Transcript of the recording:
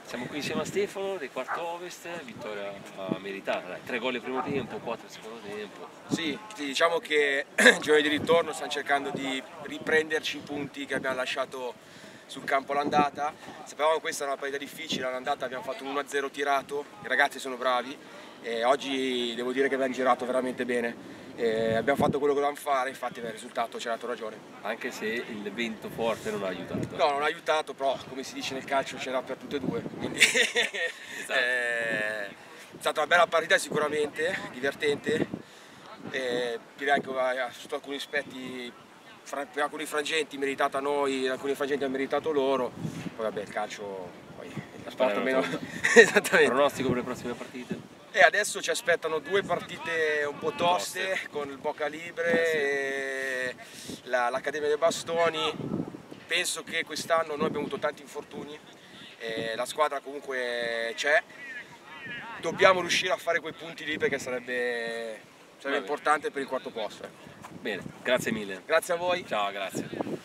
Siamo qui insieme a Stefano del quarto Ovest, vittoria meritata, dai, 3 gol al primo tempo, 4 al secondo tempo. Sì, diciamo che il giorno di ritorno stiamo cercando di riprenderci i punti che abbiamo lasciato sul campo all'andata. Sapevamo che questa era una partita difficile, all'andata abbiamo fatto un 1-0 tirato, i ragazzi sono bravi e oggi devo dire che abbiamo girato veramente bene. Abbiamo fatto quello che dovevamo fare, infatti il risultato ci ha dato ragione. Anche se il vento forte non ha aiutato. No, non ha aiutato, però come si dice nel calcio c'era per tutte e due, quindi Esatto. è stata una bella partita sicuramente, divertente, direi che sotto alcuni aspetti, per alcuni frangenti meritata a noi, in alcuni frangenti ha meritato loro, poi vabbè il calcio poi è lo sport meno... Esattamente. Pronostico per le prossime partite? E adesso ci aspettano 2 partite un po' toste con il Boca Libre e l'Accademia dei Bastoni. Penso che quest'anno noi abbiamo avuto tanti infortuni, la squadra comunque c'è, dobbiamo riuscire a fare quei punti lì perché sarebbe importante per il quarto posto. Bene, grazie mille. Grazie a voi. Ciao, grazie.